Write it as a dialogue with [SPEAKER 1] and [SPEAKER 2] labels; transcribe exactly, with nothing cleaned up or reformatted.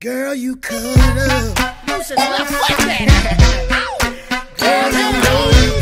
[SPEAKER 1] Girl, you cut up.
[SPEAKER 2] Loosen left foot then.
[SPEAKER 1] Girl, you know you